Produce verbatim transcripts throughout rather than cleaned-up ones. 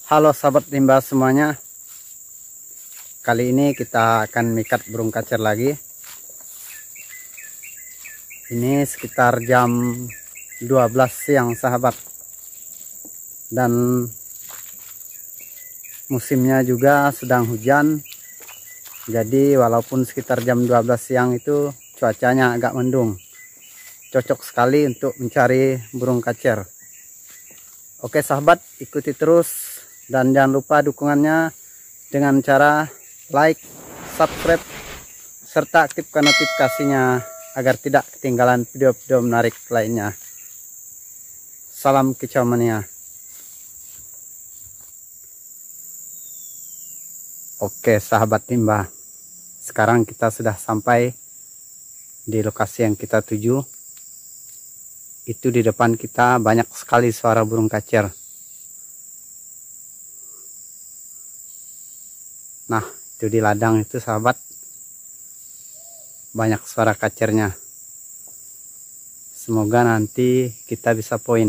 Halo sahabat rimba semuanya. Kali ini kita akan mikat burung kacer lagi. Ini sekitar jam dua belas siang sahabat. Dan musimnya juga sedang hujan. Jadi walaupun sekitar jam dua belas siang itu cuacanya agak mendung. Cocok sekali untuk mencari burung kacer. Oke sahabat, ikuti terus. Dan jangan lupa dukungannya dengan cara like, subscribe, serta aktifkan notifikasinya agar tidak ketinggalan video-video menarik lainnya. Salam kicau mania. Oke sahabat rimba, sekarang kita sudah sampai di lokasi yang kita tuju. Itu di depan kita banyak sekali suara burung kacer. Nah, itu di ladang itu sahabat, banyak suara kacernya. Semoga nanti kita bisa poin.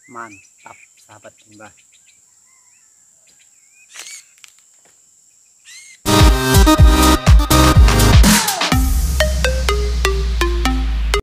Mantap sahabat limbah.